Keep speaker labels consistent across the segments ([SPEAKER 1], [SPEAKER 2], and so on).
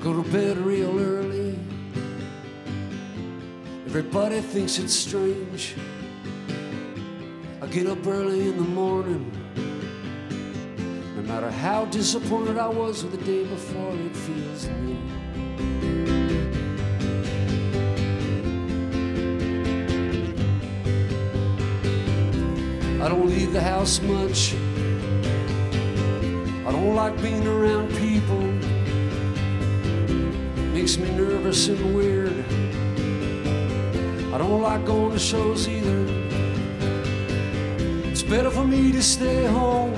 [SPEAKER 1] go to bed real early. Everybody thinks it's strange. I get up early in the morning. No matter how disappointed I was with the day before, it feels new. I don't leave the house much. I don't like being around people. Makes me nervous and weird. I don't like going to shows either. It's better for me to stay home.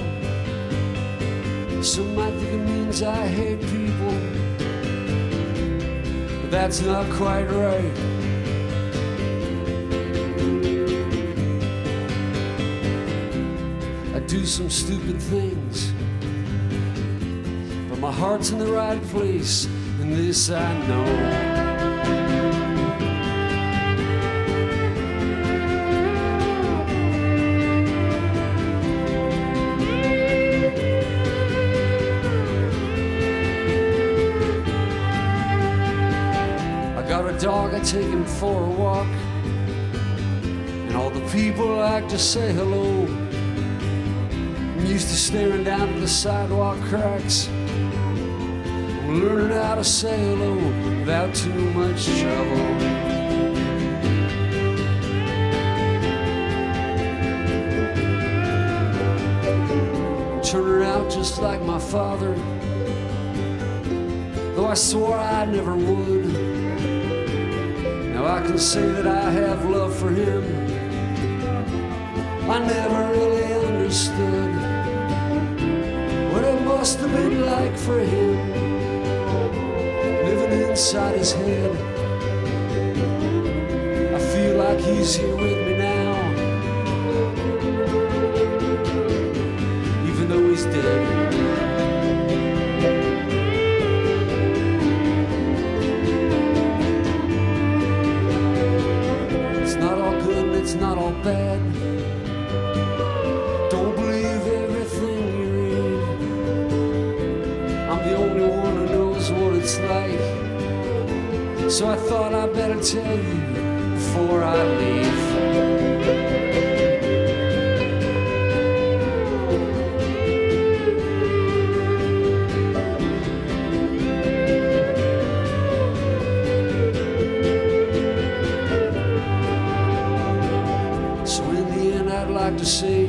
[SPEAKER 1] Some might think it means I hate people, but that's not quite right. I do some stupid things, but my heart's in the right place, and this I know. Dog, I take him for a walk, and all the people like to say hello. I'm used to staring down at the sidewalk cracks. I'm learning how to say hello without too much trouble. I'm turning out just like my father, though I swore I never would. Now I can say that I have love for him. I never really understood what it must have been like for him, living inside his head. I feel like he's here with me now, even though he's dead. It's not all bad. Don't believe everything you read. I'm the only one who knows what it's like, so I thought I'd better tell you before I leave. I'd like to say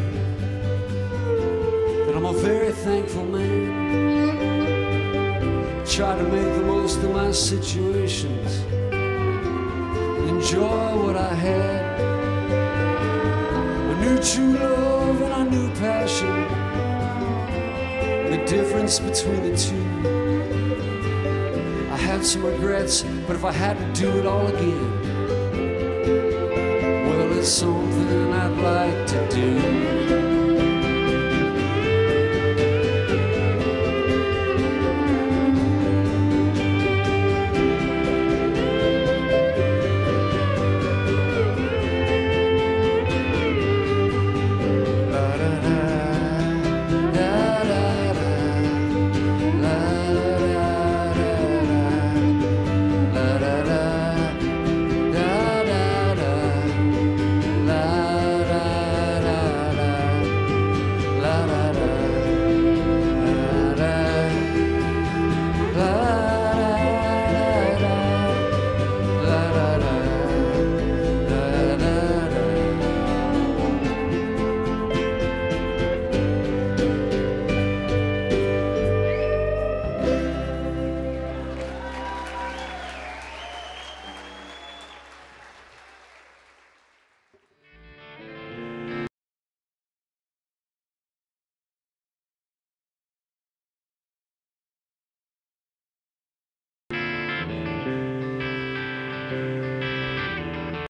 [SPEAKER 1] that I'm a very thankful man. Try to make the most of my situations, enjoy what I had. I knew true love and I knew passion, the difference between the two. I had some regrets, but if I had to do it all again, well, it's something I'd like to do.